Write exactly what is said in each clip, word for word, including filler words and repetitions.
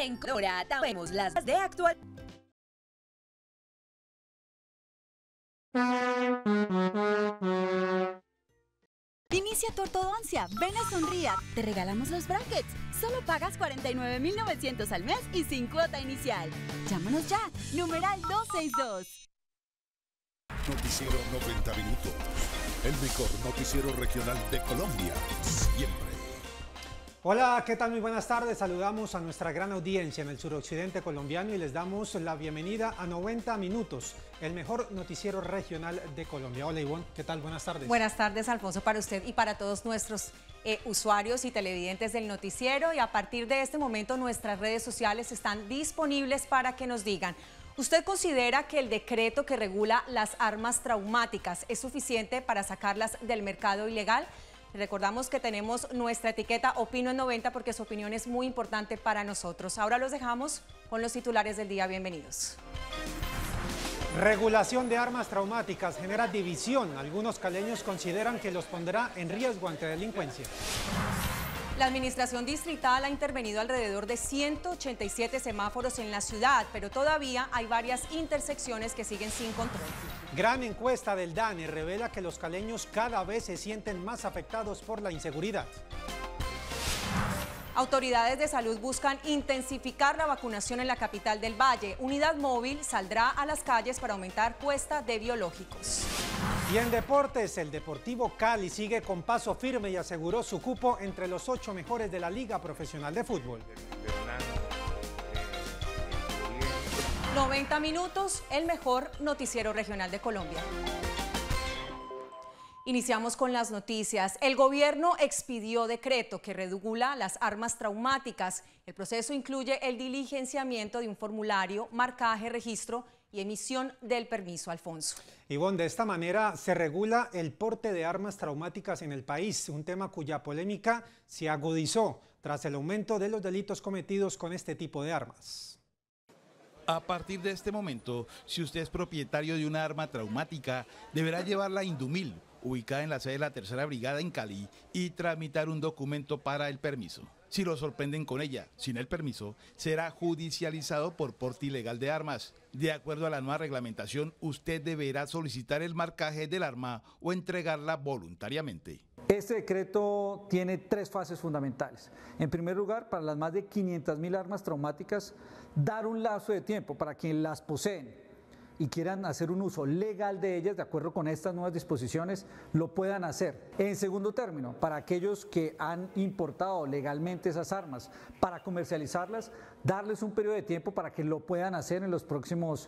En Cora vemos las de actual. Inicia tu ortodoncia, ven a Sonría, te regalamos los brackets. Solo pagas cuarenta y nueve mil novecientos al mes y sin cuota inicial. Llámanos ya, numeral doscientos sesenta y dos. Noticiero noventa minutos, el mejor noticiero regional de Colombia, siempre. Hola, ¿qué tal? Muy buenas tardes. Saludamos a nuestra gran audiencia en el suroccidente colombiano y les damos la bienvenida a noventa minutos, el mejor noticiero regional de Colombia. Hola, Ivonne, ¿qué tal? Buenas tardes. Buenas tardes, Alfonso, para usted y para todos nuestros eh, usuarios y televidentes del noticiero. Y a partir de este momento nuestras redes sociales están disponibles para que nos digan: ¿usted considera que el decreto que regula las armas traumáticas es suficiente para sacarlas del mercado ilegal? Recordamos que tenemos nuestra etiqueta Opino en noventa porque su opinión es muy importante para nosotros. Ahora los dejamos con los titulares del día. Bienvenidos. Regulación de armas traumáticas genera división. Algunos caleños consideran que los pondrá en riesgo ante delincuencia. La administración distrital ha intervenido alrededor de ciento ochenta y siete semáforos en la ciudad, pero todavía hay varias intersecciones que siguen sin control. Gran encuesta del DANE revela que los caleños cada vez se sienten más afectados por la inseguridad. Autoridades de salud buscan intensificar la vacunación en la capital del Valle. Unidad móvil saldrá a las calles para aumentar puesta de biológicos. Y en deportes, el Deportivo Cali sigue con paso firme y aseguró su cupo entre los ocho mejores de la Liga Profesional de Fútbol. noventa minutos, el mejor noticiero regional de Colombia. Iniciamos con las noticias. El gobierno expidió decreto que regula las armas traumáticas. El proceso incluye el diligenciamiento de un formulario, marcaje, registro y emisión del permiso. Alfonso. Ivonne, de esta manera se regula el porte de armas traumáticas en el país, un tema cuya polémica se agudizó tras el aumento de los delitos cometidos con este tipo de armas. A partir de este momento, si usted es propietario de una arma traumática, deberá llevarla a Indumil, ubicada en la sede de la Tercera Brigada en Cali, y tramitar un documento para el permiso. Si lo sorprenden con ella, sin el permiso, será judicializado por porte ilegal de armas. De acuerdo a la nueva reglamentación, usted deberá solicitar el marcaje del arma o entregarla voluntariamente. Este decreto tiene tres fases fundamentales. En primer lugar, para las más de quinientas mil armas traumáticas, dar un lapso de tiempo para quienes las poseen y quieran hacer un uso legal de ellas, de acuerdo con estas nuevas disposiciones, lo puedan hacer. En segundo término, para aquellos que han importado legalmente esas armas para comercializarlas, darles un periodo de tiempo para que lo puedan hacer en los próximos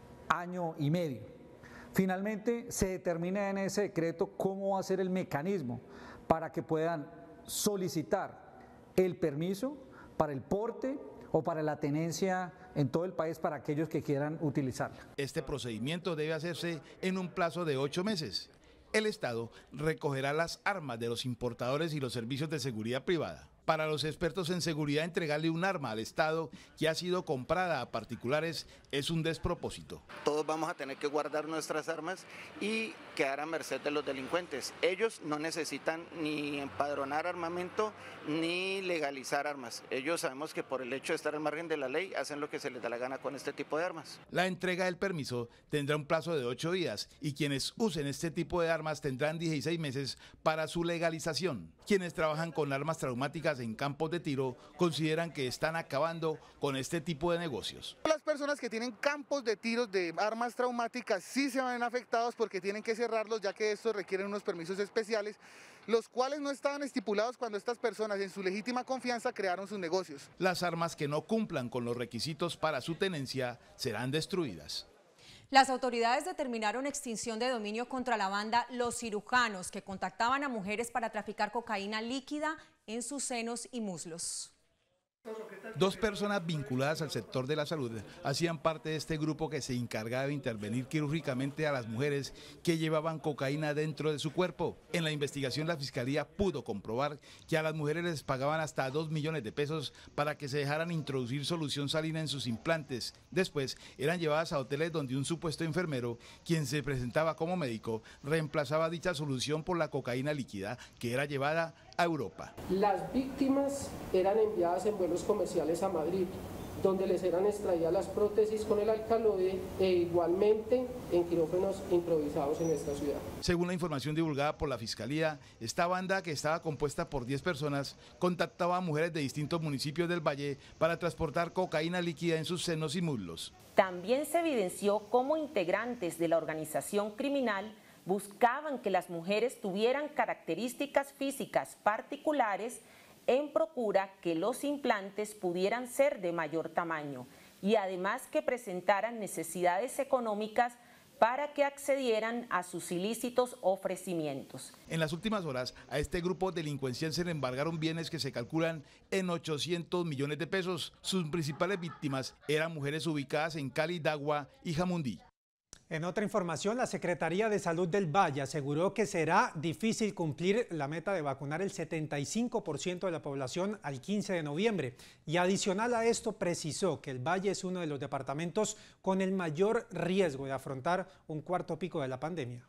año y medio. Finalmente, se determina en ese decreto cómo va a ser el mecanismo para que puedan solicitar el permiso para el porte o para la tenencia en todo el país para aquellos que quieran utilizarla. Este procedimiento debe hacerse en un plazo de ocho meses. El Estado recogerá las armas de los importadores y los servicios de seguridad privada. Para los expertos en seguridad, entregarle un arma al Estado que ha sido comprada a particulares es un despropósito. Todos vamos a tener que guardar nuestras armas y quedar a merced de los delincuentes. Ellos no necesitan ni empadronar armamento ni legalizar armas. Ellos sabemos que por el hecho de estar al margen de la ley hacen lo que se les da la gana con este tipo de armas. La entrega del permiso tendrá un plazo de ocho días y quienes usen este tipo de armas tendrán dieciséis meses para su legalización. Quienes trabajan con armas traumáticas en campos de tiro consideran que están acabando con este tipo de negocios. Las personas que tienen campos de tiros de armas traumáticas sí se ven afectados porque tienen que cerrarlos, ya que estos requieren unos permisos especiales, los cuales no estaban estipulados cuando estas personas en su legítima confianza crearon sus negocios. Las armas que no cumplan con los requisitos para su tenencia serán destruidas. Las autoridades determinaron extinción de dominio contra la banda Los Cirujanos, que contactaban a mujeres para traficar cocaína líquida en sus senos y muslos. Dos personas vinculadas al sector de la salud hacían parte de este grupo que se encargaba de intervenir quirúrgicamente a las mujeres que llevaban cocaína dentro de su cuerpo. En la investigación, la Fiscalía pudo comprobar que a las mujeres les pagaban hasta dos millones de pesos para que se dejaran introducir solución salina en sus implantes. Después eran llevadas a hoteles donde un supuesto enfermero, quien se presentaba como médico, reemplazaba dicha solución por la cocaína líquida que era llevada a Europa. Las víctimas eran enviadas en vuelos comerciales a Madrid donde les eran extraídas las prótesis con el alcaloide e igualmente en quirófanos improvisados en esta ciudad. Según la información divulgada por la Fiscalía, esta banda, que estaba compuesta por diez personas, contactaba a mujeres de distintos municipios del Valle para transportar cocaína líquida en sus senos y muslos. También se evidenció cómo integrantes de la organización criminal buscaban que las mujeres tuvieran características físicas particulares en procura que los implantes pudieran ser de mayor tamaño y además que presentaran necesidades económicas para que accedieran a sus ilícitos ofrecimientos. En las últimas horas, a este grupo delincuencial se le embargaron bienes que se calculan en ochocientos millones de pesos. Sus principales víctimas eran mujeres ubicadas en Cali, Dagua y Jamundí. En otra información, la Secretaría de Salud del Valle aseguró que será difícil cumplir la meta de vacunar el setenta y cinco por ciento de la población al quince de noviembre. Y adicional a esto, precisó que el Valle es uno de los departamentos con el mayor riesgo de afrontar un cuarto pico de la pandemia.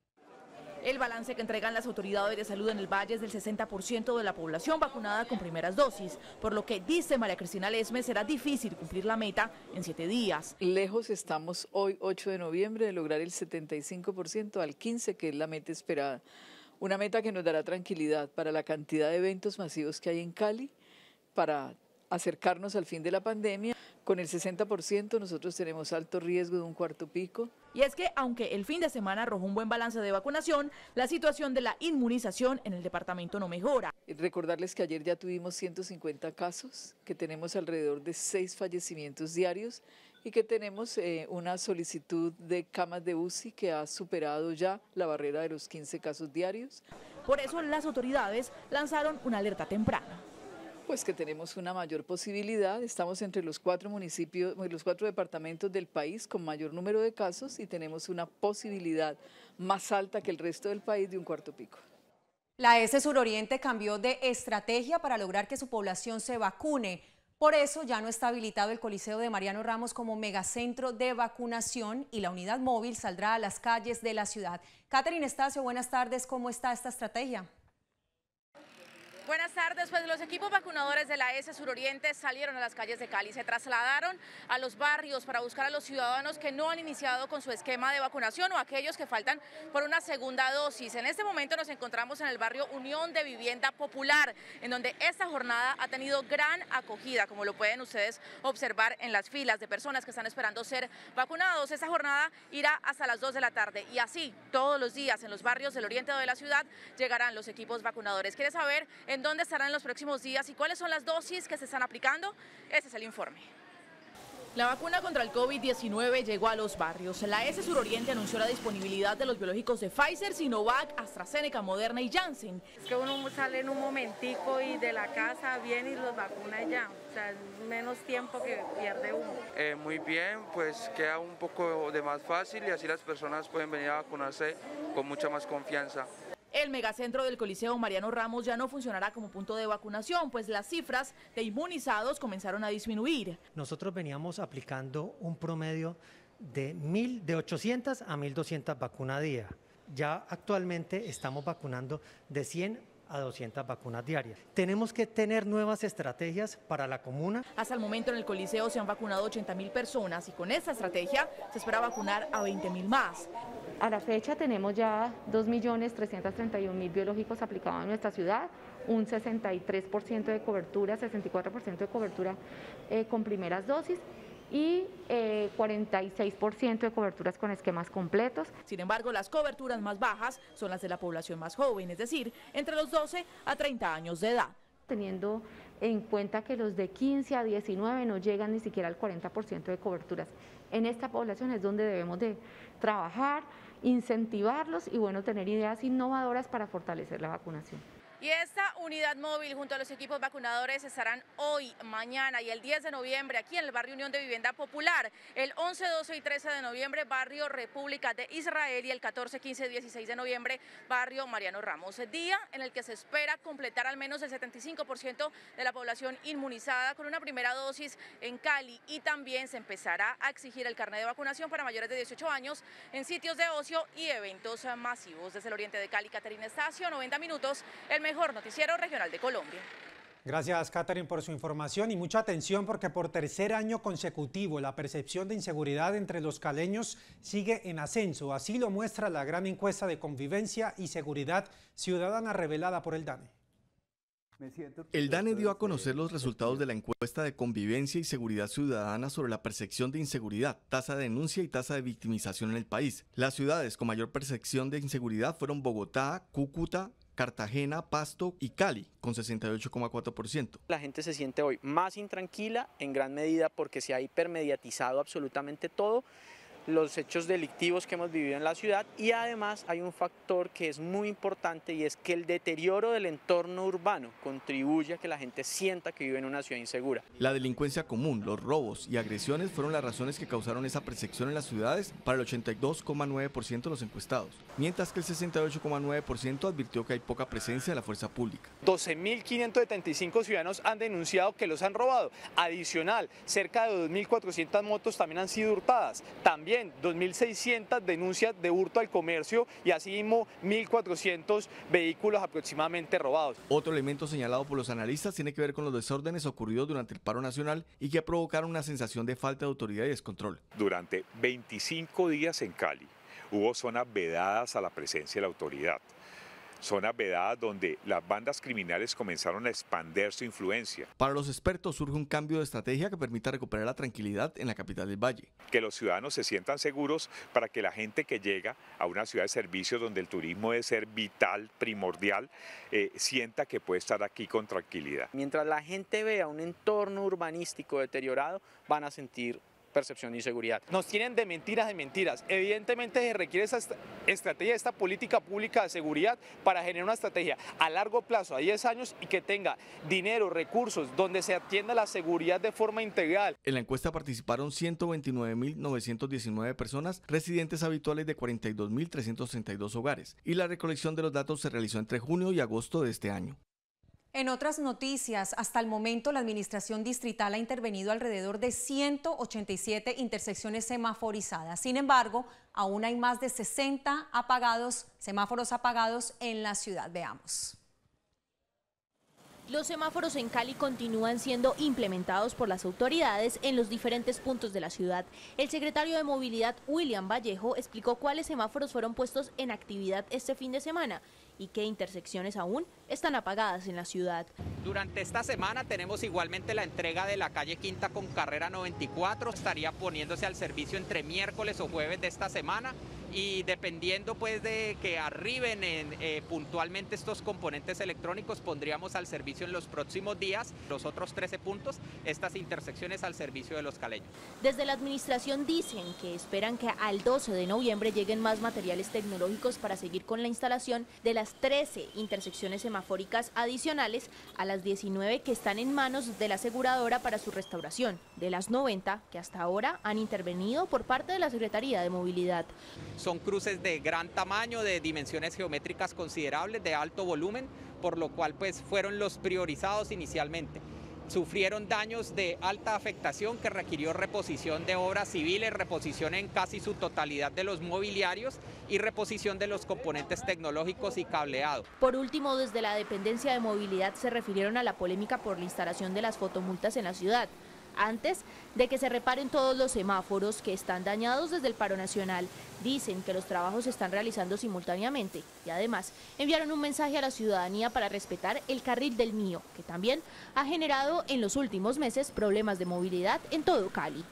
El balance que entregan las autoridades de salud en el Valle es del sesenta por ciento de la población vacunada con primeras dosis, por lo que, dice María Cristina Lesmes, será difícil cumplir la meta en siete días. Lejos estamos hoy, ocho de noviembre, de lograr el setenta y cinco por ciento al quince, que es la meta esperada. Una meta que nos dará tranquilidad para la cantidad de eventos masivos que hay en Cali, para acercarnos al fin de la pandemia. Con el sesenta por ciento nosotros tenemos alto riesgo de un cuarto pico. Y es que, aunque el fin de semana arrojó un buen balance de vacunación, la situación de la inmunización en el departamento no mejora. Recordarles que ayer ya tuvimos ciento cincuenta casos, que tenemos alrededor de seis fallecimientos diarios y que tenemos eh, una solicitud de camas de U C I que ha superado ya la barrera de los quince casos diarios. Por eso las autoridades lanzaron una alerta temprana. Pues que tenemos una mayor posibilidad, estamos entre los cuatro municipios, los cuatro departamentos del país con mayor número de casos y tenemos una posibilidad más alta que el resto del país de un cuarto pico. La ESE Suroriente cambió de estrategia para lograr que su población se vacune. Por eso ya no está habilitado el Coliseo de Mariano Ramos como megacentro de vacunación y la unidad móvil saldrá a las calles de la ciudad. Catherine Estacio, buenas tardes, ¿cómo está esta estrategia? Buenas tardes, pues los equipos vacunadores de la ESE Suroriente salieron a las calles de Cali, se trasladaron a los barrios para buscar a los ciudadanos que no han iniciado con su esquema de vacunación o aquellos que faltan por una segunda dosis. En este momento nos encontramos en el barrio Unión de Vivienda Popular, en donde esta jornada ha tenido gran acogida, como lo pueden ustedes observar en las filas de personas que están esperando ser vacunados. Esta jornada irá hasta las dos de la tarde y así todos los días en los barrios del oriente de la ciudad llegarán los equipos vacunadores. ¿Quiere saber en dónde estarán en los próximos días y cuáles son las dosis que se están aplicando? Este es el informe. La vacuna contra el COVID diecinueve llegó a los barrios. La ESE Suroriente anunció la disponibilidad de los biológicos de Pfizer, Sinovac, AstraZeneca, Moderna y Janssen. Es que uno sale en un momentico y de la casa viene y los vacuna ya. O sea, menos tiempo que pierde uno. Eh, muy bien, pues queda un poco de más fácil y así las personas pueden venir a vacunarse con mucha más confianza. El megacentro del Coliseo Mariano Ramos ya no funcionará como punto de vacunación, pues las cifras de inmunizados comenzaron a disminuir. Nosotros veníamos aplicando un promedio de, mil, de ochocientas a mil doscientas vacunas a día. Ya actualmente estamos vacunando de cien a doscientas vacunas diarias. Tenemos que tener nuevas estrategias para la comuna. Hasta el momento en el Coliseo se han vacunado ochenta mil personas y con esta estrategia se espera vacunar a veinte mil más. A la fecha tenemos ya dos millones trescientos treinta y un mil biológicos aplicados en nuestra ciudad, un sesenta y tres por ciento de cobertura, sesenta y cuatro por ciento de cobertura eh, con primeras dosis y eh, cuarenta y seis por ciento de coberturas con esquemas completos. Sin embargo, las coberturas más bajas son las de la población más joven, es decir, entre los doce a treinta años de edad. Teniendo en cuenta que los de quince a diecinueve no llegan ni siquiera al cuarenta por ciento de coberturas. En esta población es donde debemos de trabajar, incentivarlos y bueno, tener ideas innovadoras para fortalecer la vacunación. Y esta unidad móvil junto a los equipos vacunadores estarán hoy, mañana y el diez de noviembre aquí en el barrio Unión de Vivienda Popular, el once, doce y trece de noviembre barrio República de Israel y el catorce, quince y dieciséis de noviembre barrio Mariano Ramos. Día en el que se espera completar al menos el setenta y cinco por ciento de la población inmunizada con una primera dosis en Cali y también se empezará a exigir el carnet de vacunación para mayores de dieciocho años en sitios de ocio y eventos masivos. Desde el oriente de Cali, Catherine Estacio, noventa minutos, el mejor noticiero regional de Colombia. Gracias, Catherine, por su información y mucha atención porque por tercer año consecutivo la percepción de inseguridad entre los caleños sigue en ascenso. Así lo muestra la gran encuesta de convivencia y seguridad ciudadana revelada por el DANE. El DANE dio a conocer los resultados de la encuesta de convivencia y seguridad ciudadana sobre la percepción de inseguridad, tasa de denuncia y tasa de victimización en el país. Las ciudades con mayor percepción de inseguridad fueron Bogotá, Cúcuta, Cartagena, Pasto y Cali, con sesenta y ocho coma cuatro por ciento. La gente se siente hoy más intranquila, en gran medida porque se ha hipermediatizado absolutamente todo, los hechos delictivos que hemos vivido en la ciudad, y además hay un factor que es muy importante y es que el deterioro del entorno urbano contribuye a que la gente sienta que vive en una ciudad insegura. La delincuencia común, los robos y agresiones fueron las razones que causaron esa percepción en las ciudades para el ochenta y dos coma nueve por ciento de los encuestados, mientras que el sesenta y ocho coma nueve por ciento advirtió que hay poca presencia de la fuerza pública. doce mil quinientos setenta y cinco ciudadanos han denunciado que los han robado. Adicional, cerca de dos mil cuatrocientas motos también han sido hurtadas. También dos mil seiscientas denuncias de hurto al comercio y asimismo mil cuatrocientos vehículos aproximadamente robados. Otro elemento señalado por los analistas tiene que ver con los desórdenes ocurridos durante el paro nacional y que provocaron una sensación de falta de autoridad y descontrol. Durante veinticinco días en Cali hubo zonas vedadas a la presencia de la autoridad. Zonas vedadas donde las bandas criminales comenzaron a expandir su influencia. Para los expertos surge un cambio de estrategia que permita recuperar la tranquilidad en la capital del Valle. Que los ciudadanos se sientan seguros para que la gente que llega a una ciudad de servicios donde el turismo debe ser vital, primordial, eh, sienta que puede estar aquí con tranquilidad. Mientras la gente vea un entorno urbanístico deteriorado, van a sentir percepción de inseguridad. Nos tienen de mentiras de mentiras. Evidentemente se requiere esa estrategia, esta política pública de seguridad para generar una estrategia a largo plazo, a diez años, y que tenga dinero, recursos, donde se atienda la seguridad de forma integral. En la encuesta participaron ciento veintinueve mil novecientos diecinueve personas, residentes habituales de cuarenta y dos mil trescientos treinta y dos hogares, y la recolección de los datos se realizó entre junio y agosto de este año. En otras noticias, hasta el momento la Administración Distrital ha intervenido alrededor de ciento ochenta y siete intersecciones semaforizadas. Sin embargo, aún hay más de sesenta apagados, semáforos apagados en la ciudad. Veamos. Los semáforos en Cali continúan siendo implementados por las autoridades en los diferentes puntos de la ciudad. El secretario de Movilidad, William Vallejo, explicó cuáles semáforos fueron puestos en actividad este fin de semana y qué intersecciones aún están apagadas en la ciudad. Durante esta semana tenemos igualmente la entrega de la calle Quinta con carrera noventa y cuatro, estaría poniéndose al servicio entre miércoles o jueves de esta semana, y dependiendo pues de que arriben en, eh, puntualmente estos componentes electrónicos, pondríamos al servicio en los próximos días los otros trece puntos, estas intersecciones al servicio de los caleños. Desde la administración dicen que esperan que al doce de noviembre lleguen más materiales tecnológicos para seguir con la instalación de las trece intersecciones semafóricas adicionales a las diecinueve que están en manos de la aseguradora para su restauración, de las noventa que hasta ahora han intervenido por parte de la Secretaría de Movilidad. Son cruces de gran tamaño, de dimensiones geométricas considerables, de alto volumen, por lo cual pues fueron los priorizados inicialmente. Sufrieron daños de alta afectación que requirió reposición de obras civiles, reposición en casi su totalidad de los mobiliarios y reposición de los componentes tecnológicos y cableado. Por último, desde la dependencia de movilidad se refirieron a la polémica por la instalación de las fotomultas en la ciudad, antes de que se reparen todos los semáforos que están dañados desde el paro nacional. Dicen que los trabajos se están realizando simultáneamente y además enviaron un mensaje a la ciudadanía para respetar el carril del mío, que también ha generado en los últimos meses problemas de movilidad en todo Cali.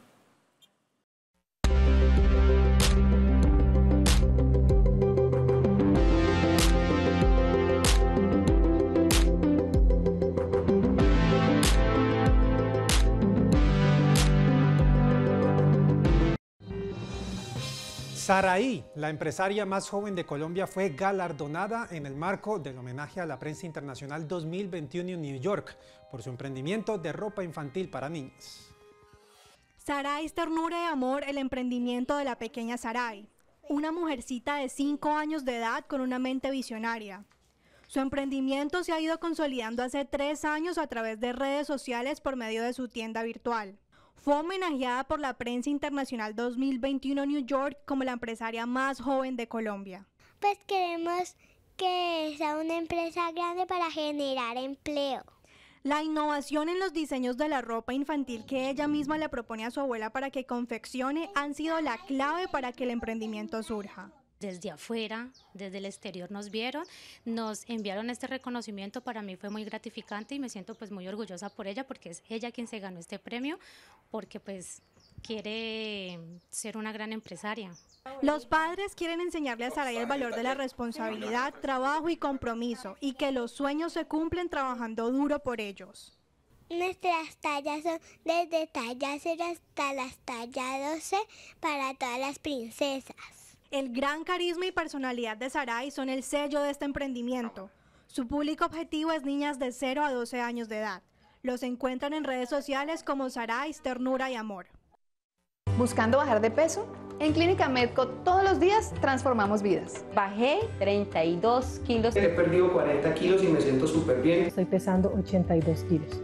Saraí, la empresaria más joven de Colombia, fue galardonada en el marco del homenaje a la prensa internacional dos mil veintiuno en New York por su emprendimiento de ropa infantil para niños. Saraí es ternura y amor, el emprendimiento de la pequeña Saraí, una mujercita de cinco años de edad con una mente visionaria. Su emprendimiento se ha ido consolidando hace tres años a través de redes sociales por medio de su tienda virtual. Fue homenajeada por la prensa internacional dos mil veintiuno New York como la empresaria más joven de Colombia. Pues queremos que sea una empresa grande para generar empleo. La innovación en los diseños de la ropa infantil que ella misma le propone a su abuela para que confeccione han sido la clave para que el emprendimiento surja. Desde afuera, desde el exterior nos vieron, nos enviaron este reconocimiento, para mí fue muy gratificante y me siento pues muy orgullosa por ella porque es ella quien se ganó este premio, porque pues quiere ser una gran empresaria. Los padres quieren enseñarle a Saray el valor de la responsabilidad, trabajo y compromiso y que los sueños se cumplen trabajando duro por ellos. Nuestras tallas son desde talla cero hasta las talla doce para todas las princesas. El gran carisma y personalidad de Saray son el sello de este emprendimiento. Su público objetivo es niñas de cero a doce años de edad. Los encuentran en redes sociales como Saray, Ternura y Amor. ¿Buscando bajar de peso? En Clínica Medco todos los días transformamos vidas. Bajé treinta y dos kilos. He perdido cuarenta kilos y me siento súper bien. Estoy pesando ochenta y dos kilos.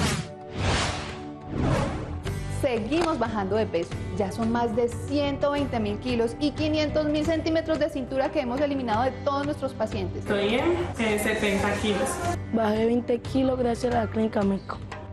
Seguimos bajando de peso. Ya son más de ciento veinte mil kilos y quinientos mil centímetros de cintura que hemos eliminado de todos nuestros pacientes. Estoy en eh, setenta kilos. Bajé veinte kilos gracias a la Clínica Medco.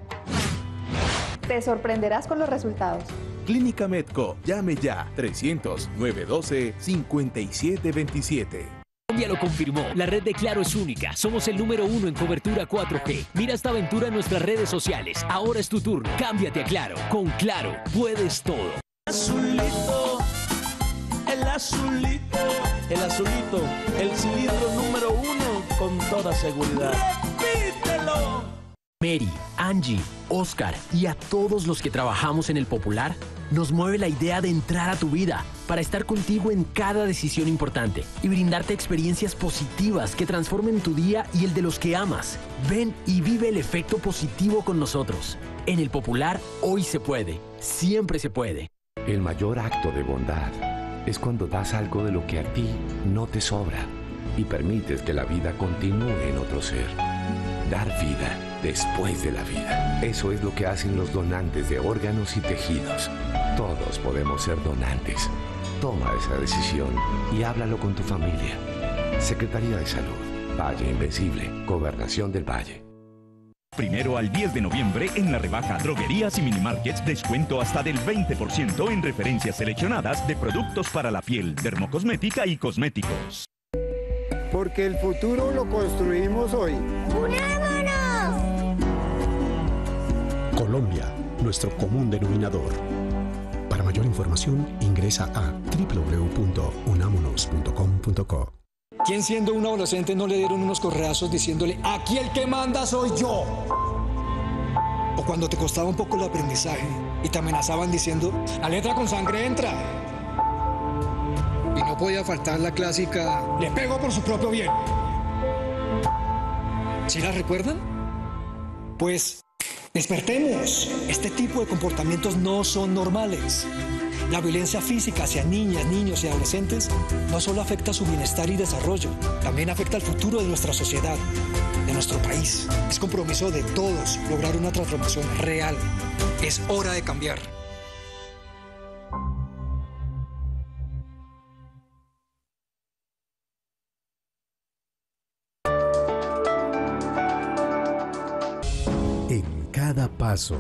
Te sorprenderás con los resultados. Clínica Medco, llame ya, trescientos, novecientos doce, cincuenta y siete veintisiete. Colombia lo confirmó, la red de Claro es única, somos el número uno en cobertura cuatro G. Mira esta aventura en nuestras redes sociales, ahora es tu turno, cámbiate a Claro, con Claro puedes todo. Azulito, el azulito, el azulito, el cilindro número uno con toda seguridad. ¡Repítelo! Mary, Angie, Oscar y a todos los que trabajamos en El Popular, nos mueve la idea de entrar a tu vida para estar contigo en cada decisión importante y brindarte experiencias positivas que transformen tu día y el de los que amas. Ven y vive el efecto positivo con nosotros. En El Popular, hoy se puede, siempre se puede. El mayor acto de bondad es cuando das algo de lo que a ti no te sobra y permites que la vida continúe en otro ser. Dar vida después de la vida. Eso es lo que hacen los donantes de órganos y tejidos. Todos podemos ser donantes. Toma esa decisión y háblalo con tu familia. Secretaría de Salud. Valle Invencible. Gobernación del Valle. Primero al diez de noviembre en la rebaja Droguerías y Minimarkets, descuento hasta del veinte por ciento en referencias seleccionadas de productos para la piel, dermocosmética y cosméticos. Porque el futuro lo construimos hoy. ¡Unámonos! Colombia, nuestro común denominador. Para mayor información, ingresa a doble u doble u doble u punto unámonos punto com punto co. ¿Quién siendo un adolescente no le dieron unos correazos diciéndole, aquí el que manda soy yo? O cuando te costaba un poco el aprendizaje y te amenazaban diciendo, la letra con sangre entra. Y no podía faltar la clásica, le pego por su propio bien. ¿Sí la recuerdan? Pues, despertemos. Este tipo de comportamientos no son normales. La violencia física hacia niñas, niños y adolescentes no solo afecta su bienestar y desarrollo, también afecta el futuro de nuestra sociedad, de nuestro país. Es compromiso de todos lograr una transformación real. Es hora de cambiar. En cada paso,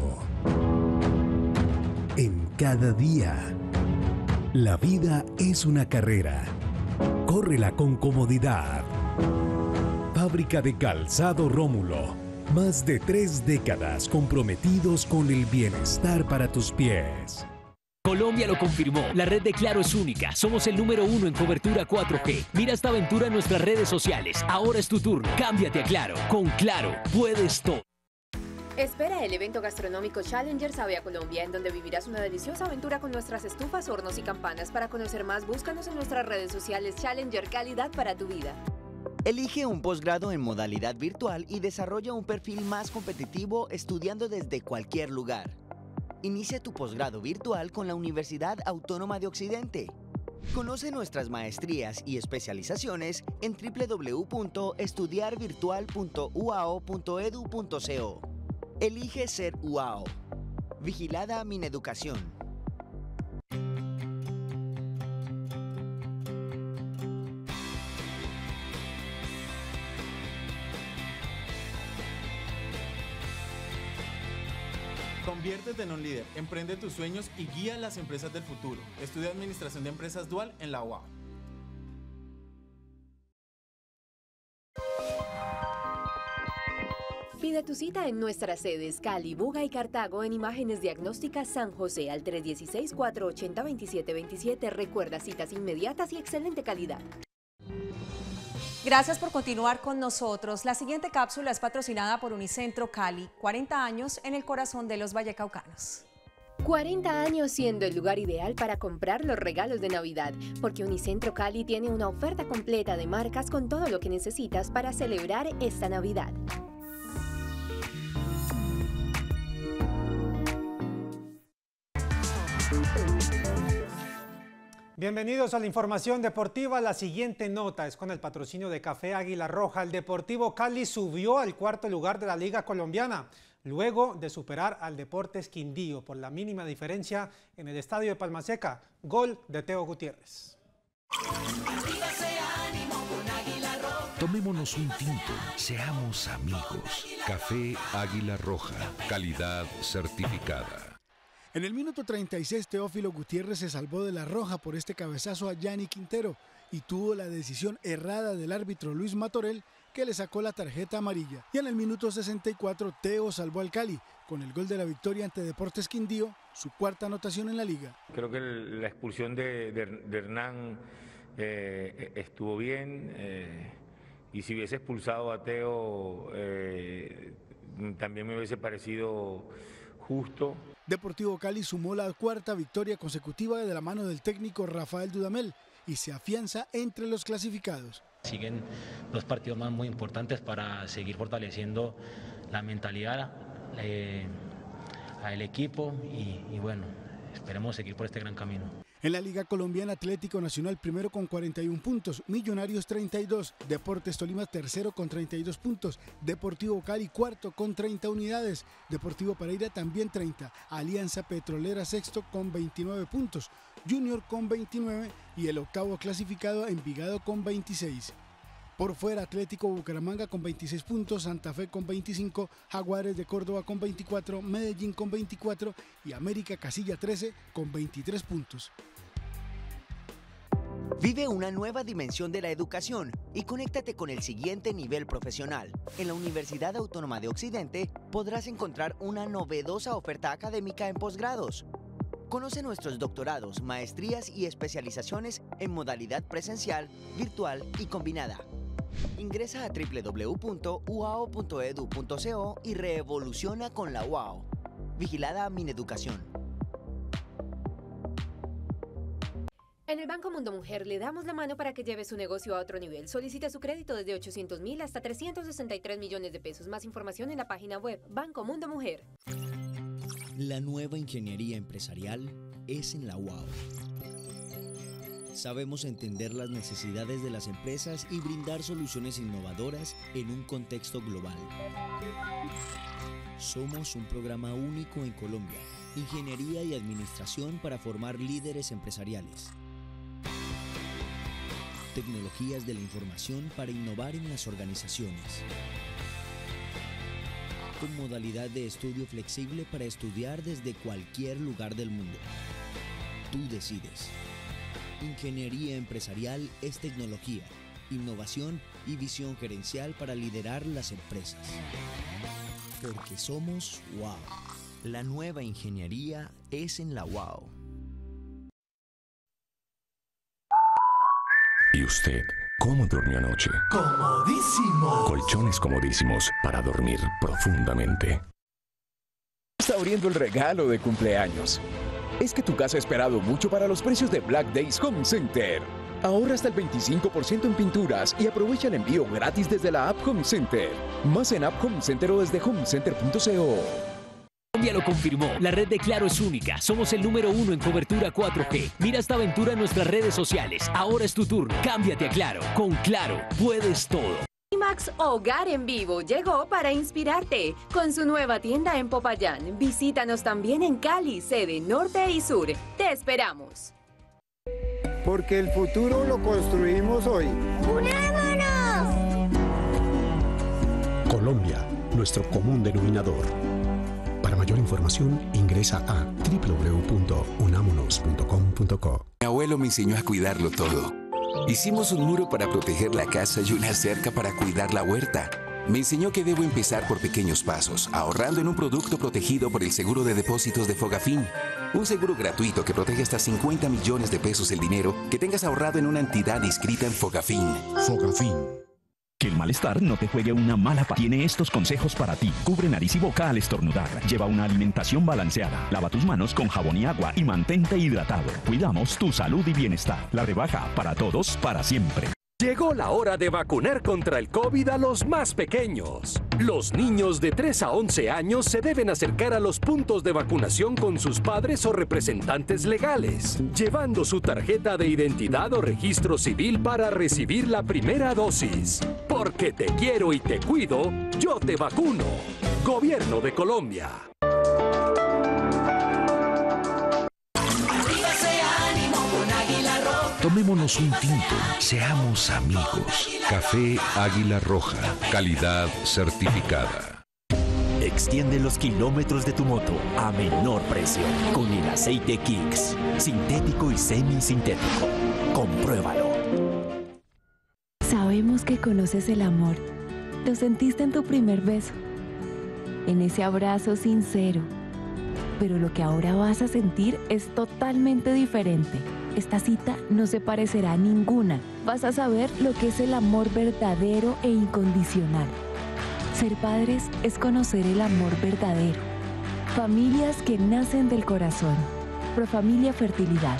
en cada día, la vida es una carrera. Córrela con comodidad. Fábrica de Calzado Rómulo. Más de tres décadas comprometidos con el bienestar para tus pies. Colombia lo confirmó, la red de Claro es única, somos el número uno en cobertura cuatro G. Mira esta aventura en nuestras redes sociales, ahora es tu turno, cámbiate a Claro, con Claro puedes todo. Espera el evento gastronómico Challenger Sabe a Colombia, en donde vivirás una deliciosa aventura con nuestras estufas, hornos y campanas. Para conocer más, búscanos en nuestras redes sociales. Challenger, calidad para tu vida. Elige un posgrado en modalidad virtual y desarrolla un perfil más competitivo estudiando desde cualquier lugar. Inicia tu posgrado virtual con la Universidad Autónoma de Occidente. Conoce nuestras maestrías y especializaciones en doble u doble u doble u punto estudiar virtual punto u a o punto edu punto co. Elige ser U A O. Vigilada Mineducación. Conviértete en un líder, emprende tus sueños y guía las empresas del futuro. Estudia Administración de Empresas Dual en la U A O. Pide tu cita en nuestras sedes Cali, Buga y Cartago en Imágenes Diagnósticas San José al tres uno seis, cuatro ocho cero, dos siete dos siete. Recuerda, citas inmediatas y excelente calidad. Gracias por continuar con nosotros. La siguiente cápsula es patrocinada por Unicentro Cali, cuarenta años en el corazón de los vallecaucanos. cuarenta años siendo el lugar ideal para comprar los regalos de Navidad, porque Unicentro Cali tiene una oferta completa de marcas con todo lo que necesitas para celebrar esta Navidad. Bienvenidos a la información deportiva. La siguiente nota es con el patrocinio de Café Águila Roja. El Deportivo Cali subió al cuarto lugar de la Liga Colombiana, luego de superar al Deportes Quindío por la mínima diferencia en el estadio de Palmaseca. Gol de Teo Gutiérrez. Tomémonos un tinto, seamos amigos. Café Águila Roja, calidad certificada. En el minuto treinta y seis, Teófilo Gutiérrez se salvó de la roja por este cabezazo a Yanni Quintero y tuvo la decisión errada del árbitro Luis Matorel, que le sacó la tarjeta amarilla. Y en el minuto sesenta y cuatro, Teo salvó al Cali con el gol de la victoria ante Deportes Quindío, su cuarta anotación en la liga. Creo que la expulsión de, de, de Hernán eh, estuvo bien, eh, y si hubiese expulsado a Teo eh, también me hubiese parecido justo. Deportivo Cali sumó la cuarta victoria consecutiva de la mano del técnico Rafael Dudamel y se afianza entre los clasificados. Siguen dos partidos más muy importantes para seguir fortaleciendo la mentalidad eh, al equipo y, y bueno, esperemos seguir por este gran camino. En la Liga Colombiana, Atlético Nacional primero con cuarenta y un puntos, Millonarios treinta y dos, Deportes Tolima tercero con treinta y dos puntos, Deportivo Cali cuarto con treinta unidades, Deportivo Pereira también treinta, Alianza Petrolera sexto con veintinueve puntos, Junior con veintinueve y el octavo clasificado Envigado con veintiséis. Por fuera, Atlético Bucaramanga con veintiséis puntos, Santa Fe con veinticinco, Jaguares de Córdoba con veinticuatro, Medellín con veinticuatro y América Casilla trece con veintitrés puntos. Vive una nueva dimensión de la educación y conéctate con el siguiente nivel profesional. En la Universidad Autónoma de Occidente podrás encontrar una novedosa oferta académica en posgrados. Conoce nuestros doctorados, maestrías y especializaciones en modalidad presencial, virtual y combinada. Ingresa a doble u doble u doble u punto u a o punto e d u punto co y reevoluciona con la U A O. Vigilada Mineducación. En el Banco Mundo Mujer le damos la mano para que lleve su negocio a otro nivel. Solicite su crédito desde ochocientos mil hasta trescientos sesenta y tres millones de pesos. Más información en la página web Banco Mundo Mujer. La nueva ingeniería empresarial es en la U A O. Sabemos entender las necesidades de las empresas y brindar soluciones innovadoras en un contexto global. Somos un programa único en Colombia, ingeniería y administración para formar líderes empresariales. Tecnologías de la información para innovar en las organizaciones. Con modalidad de estudio flexible para estudiar desde cualquier lugar del mundo. Tú decides. Ingeniería empresarial es tecnología, innovación y visión gerencial para liderar las empresas. Porque somos U A O. La nueva ingeniería es en la U A O. ¿Y usted cómo durmió anoche? ¡Comodísimo! Colchones comodísimos para dormir profundamente. Está abriendo el regalo de cumpleaños. Es que tu casa ha esperado mucho para los precios de Black Days Home Center. Ahorra hasta el veinticinco por ciento en pinturas y aprovecha el envío gratis desde la app Home Center. Más en App Home Center o desde home center punto co. Colombia lo confirmó. La red de Claro es única. Somos el número uno en cobertura cuatro G. Mira esta aventura en nuestras redes sociales. Ahora es tu turno. Cámbiate a Claro. Con Claro, puedes todo. IMAX Hogar en Vivo llegó para inspirarte. Con su nueva tienda en Popayán. Visítanos también en Cali, sede norte y sur. Te esperamos. Porque el futuro lo construimos hoy. ¡Unámonos! Colombia, nuestro común denominador. Para mayor información, ingresa a doble u doble u doble u punto unámonos punto com punto co. Mi abuelo me enseñó a cuidarlo todo. Hicimos un muro para proteger la casa y una cerca para cuidar la huerta. Me enseñó que debo empezar por pequeños pasos, ahorrando en un producto protegido por el seguro de depósitos de Fogafín. Un seguro gratuito que protege hasta cincuenta millones de pesos el dinero que tengas ahorrado en una entidad inscrita en Fogafín. Fogafín. Que el malestar no te juegue una mala pa. Tiene estos consejos para ti. Cubre nariz y boca al estornudar. Lleva una alimentación balanceada. Lava tus manos con jabón y agua y mantente hidratado. Cuidamos tu salud y bienestar. La rebaja para todos, para siempre. Llegó la hora de vacunar contra el COVID a los más pequeños. Los niños de tres a once años se deben acercar a los puntos de vacunación con sus padres o representantes legales, llevando su tarjeta de identidad o registro civil para recibir la primera dosis. Porque te quiero y te cuido, yo te vacuno. Gobierno de Colombia. Tomémonos un tinto, seamos amigos. Café Águila Roja, calidad certificada. Extiende los kilómetros de tu moto a menor precio con el aceite Kicks, sintético y semisintético. Compruébalo. Sabemos que conoces el amor. Lo sentiste en tu primer beso, en ese abrazo sincero. Pero lo que ahora vas a sentir es totalmente diferente. Esta cita no se parecerá a ninguna. Vas a saber lo que es el amor verdadero e incondicional. Ser padres es conocer el amor verdadero. Familias que nacen del corazón. Profamilia Fertilidad.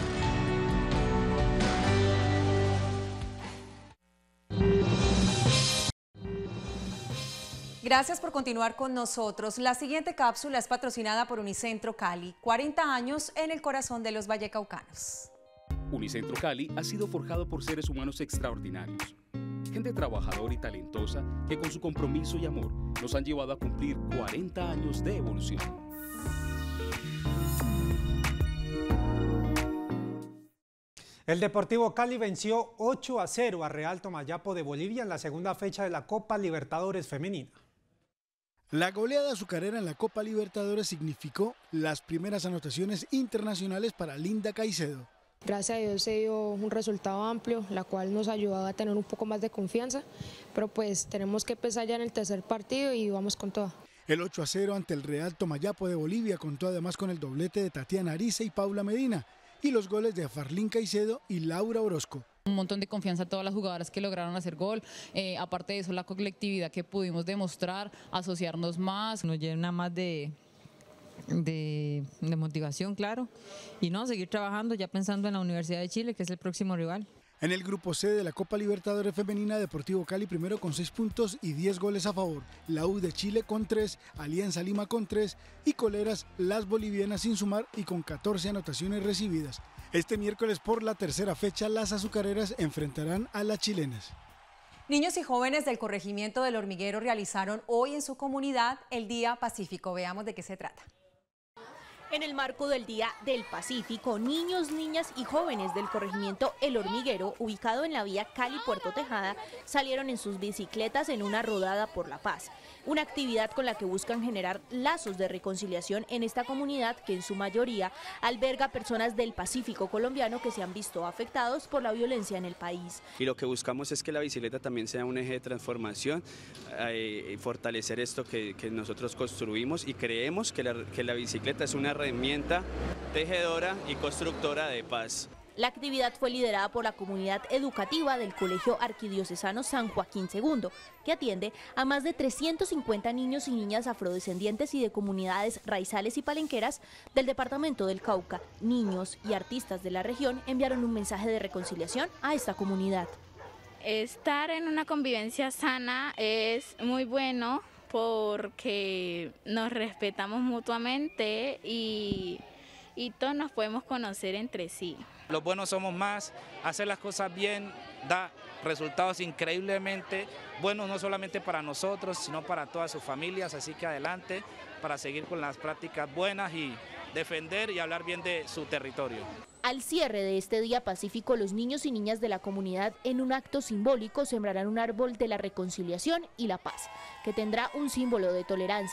Gracias por continuar con nosotros. La siguiente cápsula es patrocinada por Unicentro Cali, cuarenta años en el corazón de los vallecaucanos. Unicentro Cali ha sido forjado por seres humanos extraordinarios, gente trabajadora y talentosa que con su compromiso y amor nos han llevado a cumplir cuarenta años de evolución. El Deportivo Cali venció ocho a cero a Real Tomayapo de Bolivia en la segunda fecha de la Copa Libertadores Femenina. La goleada azucarera en la Copa Libertadores significó las primeras anotaciones internacionales para Linda Caicedo. Gracias a Dios se dio un resultado amplio, la cual nos ayudaba a tener un poco más de confianza, pero pues tenemos que empezar ya en el tercer partido y vamos con todo. El ocho a cero ante el Real Tomayapo de Bolivia contó además con el doblete de Tatiana Ariza y Paula Medina y los goles de Farlín Caicedo y Laura Orozco. Un montón de confianza a todas las jugadoras que lograron hacer gol, eh, aparte de eso la colectividad que pudimos demostrar, asociarnos más. Nos llena más de... De, de motivación, claro, y no, seguir trabajando ya pensando en la Universidad de Chile, que es el próximo rival. En el grupo C de la Copa Libertadores Femenina, Deportivo Cali primero con seis puntos y diez goles a favor, la U de Chile con tres, Alianza Lima con tres y Coleras, las bolivianas sin sumar y con catorce anotaciones recibidas. Este miércoles por la tercera fecha las azucareras enfrentarán a las chilenas. Niños y jóvenes del corregimiento del Hormiguero realizaron hoy en su comunidad el Día Pacífico. Veamos de qué se trata. En el marco del Día del Pacífico, niños, niñas y jóvenes del corregimiento El Hormiguero, ubicado en la vía Cali-Puerto Tejada, salieron en sus bicicletas en una rodada por la paz. Una actividad con la que buscan generar lazos de reconciliación en esta comunidad que en su mayoría alberga personas del Pacífico colombiano que se han visto afectados por la violencia en el país. Y lo que buscamos es que la bicicleta también sea un eje de transformación eh, y fortalecer esto que, que nosotros construimos y creemos que la, que la bicicleta es una herramienta tejedora y constructora de paz. La actividad fue liderada por la comunidad educativa del Colegio Arquidiocesano San Joaquín segundo, que atiende a más de trescientos cincuenta niños y niñas afrodescendientes y de comunidades raizales y palenqueras del departamento del Cauca. Niños y artistas de la región enviaron un mensaje de reconciliación a esta comunidad. Estar en una convivencia sana es muy bueno porque nos respetamos mutuamente y, y todos nos podemos conocer entre sí. Los buenos somos más, hacer las cosas bien da resultados increíblemente buenos, no solamente para nosotros, sino para todas sus familias, así que adelante para seguir con las prácticas buenas y defender y hablar bien de su territorio. Al cierre de este Día Pacífico, los niños y niñas de la comunidad en un acto simbólico sembrarán un árbol de la reconciliación y la paz, que tendrá un símbolo de tolerancia,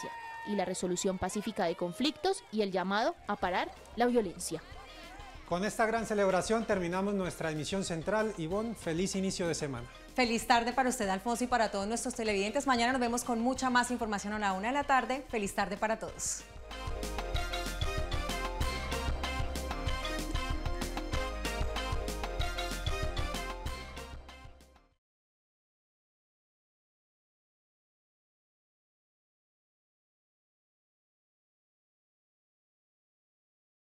y la resolución pacífica de conflictos y el llamado a parar la violencia. Con esta gran celebración terminamos nuestra emisión central. Ivonne, feliz inicio de semana. Feliz tarde para usted, Alfonso, y para todos nuestros televidentes. Mañana nos vemos con mucha más información a la una de la tarde. Feliz tarde para todos.